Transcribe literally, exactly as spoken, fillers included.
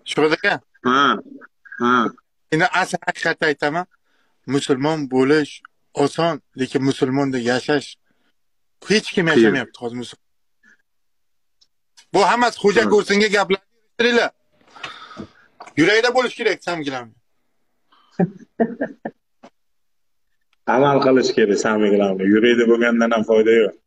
Shuhrat aka, Ha, ha. endi asl haqiqatni aytaman. Musulmon bo'lish oson, lekin musulmonda yashash hech kim Qiyin. yashamayapti hozir musulmon. Bu hammasi xo'ja Ha. ko'rsinga gaplarni yurishtiringlar. Yurakda bo'lish kerak samgilam. Amal qilish kerak, samig'larni. Yuraydi bo'lgandan ham foyda yo'q.